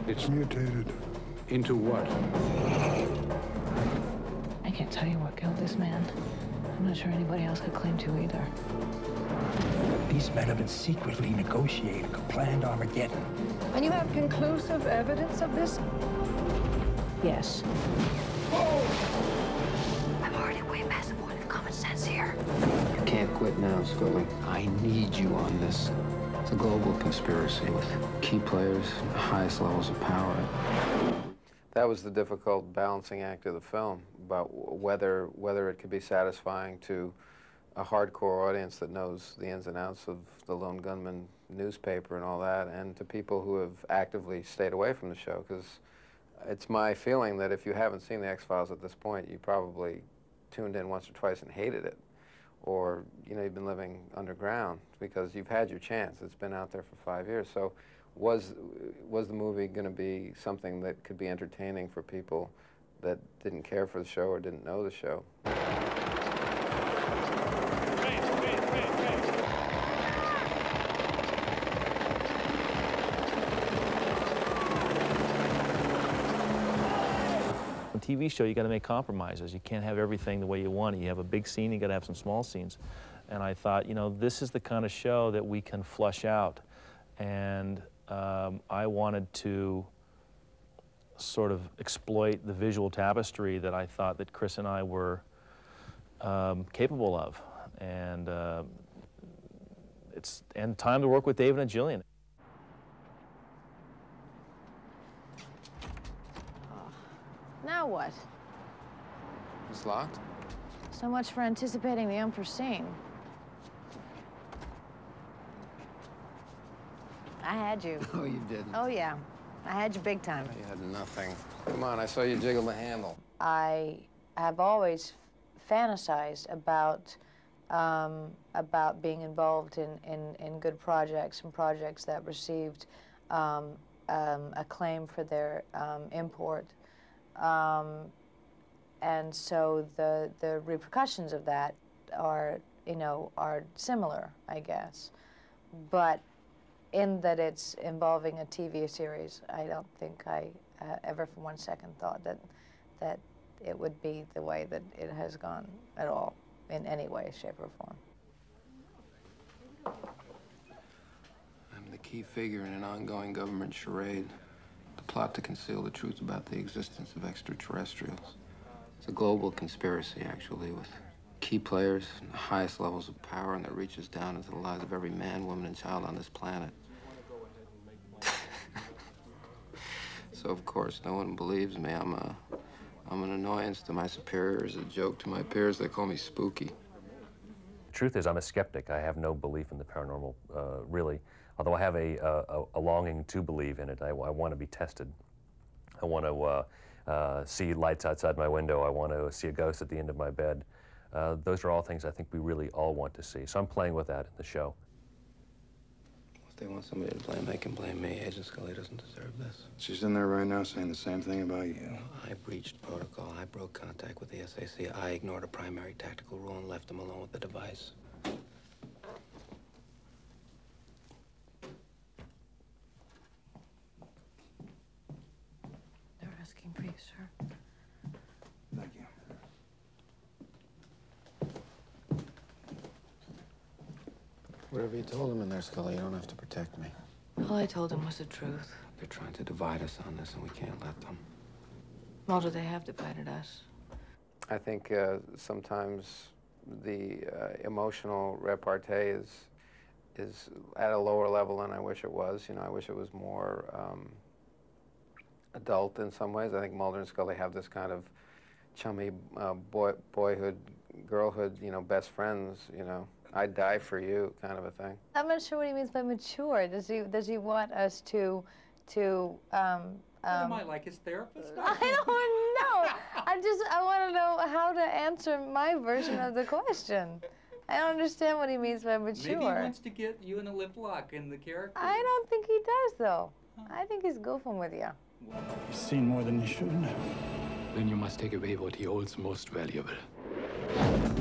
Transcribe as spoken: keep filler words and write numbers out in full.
It's mutated. Into what? I can't tell you what killed this man. I'm not sure anybody else could claim to either. These men have been secretly negotiating a planned Armageddon. And you have conclusive evidence of this? Yes. I'm already way past the point of common sense here. You can't quit now, Scully. I need you on this. It's a global conspiracy with key players and the highest levels of power. That was the difficult balancing act of the film, about whether whether it could be satisfying to a hardcore audience that knows the ins and outs of the Lone Gunman newspaper and all that, and to people who have actively stayed away from the show, because it's my feeling that if you haven't seen the X-Files at this point, you probably tuned in once or twice and hated it, or you know, you've been living underground because you've had your chance. It's been out there for five years. So was was the movie going to be something that could be entertaining for people that didn't care for the show or didn't know the show? On a T V show, you got to make compromises. You can't have everything the way you want it. You have a big scene, you got to have some small scenes. And I thought, you know, this is the kind of show that we can flush out. And um, I wanted to sort of exploit the visual tapestry that I thought that Chris and I were um, capable of. And uh, it's and time to work with David and Gillian. Now what? It's locked? So much for anticipating the unforeseen. I had you. Oh, you didn't? Oh, yeah. I had you big time. You had nothing. Come on, I saw you jiggle the handle. I have always fantasized about um, about being involved in, in, in good projects and projects that received um, um, acclaim for their um, import. Um, and so the, the repercussions of that are, you know, are similar, I guess. But in that it's involving a T V series, I don't think I uh, ever for one second thought that, that it would be the way that it has gone at all, in any way, shape, or form. I'm the key figure in an ongoing government charade. The plot to conceal the truth about the existence of extraterrestrials. It's a global conspiracy, actually, with key players and the highest levels of power, and that reaches down into the lives of every man, woman, and child on this planet. So, of course, no one believes me. I'm a, I'm an annoyance to my superiors, a joke to my peers. They call me spooky. The truth is, I'm a skeptic. I have no belief in the paranormal, uh, really. Although I have a, a, a longing to believe in it. I, I want to be tested. I want to uh, uh, see lights outside my window. I want to see a ghost at the end of my bed. Uh, those are all things I think we really all want to see. So I'm playing with that in the show. If they want somebody to blame, they can blame me. Agent Scully doesn't deserve this. She's in there right now saying the same thing about you. I breached protocol. I broke contact with the S A C. I ignored a primary tactical rule and left them alone with the device. They're asking for you, sir. Thank you. Whatever you told them in there, Scully, you don't have to protect me. All I told him was the truth. They're trying to divide us on this, and we can't let them. Well, do they have divided us? I think uh, sometimes the uh, emotional repartee is is at a lower level than I wish it was. You know, I wish it was more um, adult in some ways. I think Mulder and Scully have this kind of chummy uh, boy, boyhood, girlhood, you know, best friends, you know. I'd die for you, kind of a thing. I'm not sure what he means by mature. Does he does he want us to to um, What um am I, like his therapist? I don't know. I just I want to know how to answer my version of the question. I don't understand what he means by mature. Maybe he wants to get you in a lip lock in the character. I don't think he does, though. I think he's goofing with you. You've seen more than you should. Then you must take away what he holds most valuable.